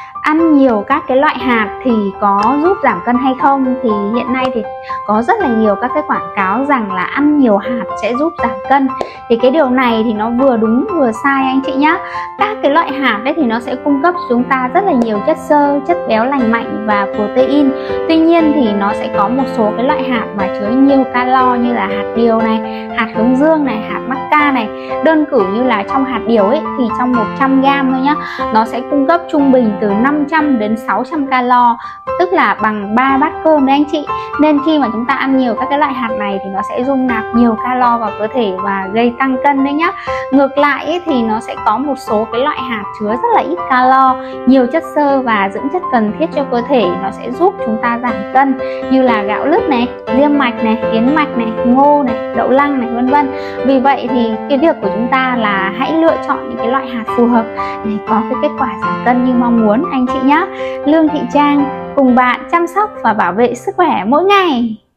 ăn nhiều các cái loại hạt thì có giúp giảm cân hay không, thì hiện nay thì có rất là nhiều các cái quảng cáo rằng là ăn nhiều hạt sẽ giúp giảm cân. Thì cái điều này thì nó vừa đúng vừa sai anh chị nhá. Các cái loại hạt đấy thì nó sẽ cung cấp chúng ta rất là nhiều chất xơ, chất béo lành mạnh và protein. Tuy nhiên thì nó sẽ có một số cái loại hạt mà chứa nhiều calo như là hạt điều này, hạt hướng dương này, hạt mắc ca này. Đơn cử như là trong hạt điều ấy thì trong 100 gram thôi nhá, nó sẽ cung cấp trung bình từ 500 đến 600 calo, tức là bằng 3 bát cơm đấy anh chị. Nên khi mà chúng ta ăn nhiều các cái loại hạt này thì nó sẽ dung nạp nhiều calo vào cơ thể và gây tăng cân đấy nhá. Ngược lại ấy, thì nó sẽ có một số cái loại hạt chứa rất là ít calo, nhiều chất xơ và dưỡng chất cần thiết cho cơ thể, nó sẽ giúp chúng ta giảm cân, như là gạo lứt này, diêm mạch này, yến mạch này, ngô này, đậu lăng này, vân vân. Vì vậy thì cái việc của chúng ta là hãy lựa chọn những cái loại hạt phù hợp để có cái kết quả giảm cân như mong muốn anh chị nhé. Lương Thị Trang cùng bạn chăm sóc và bảo vệ sức khỏe mỗi ngày.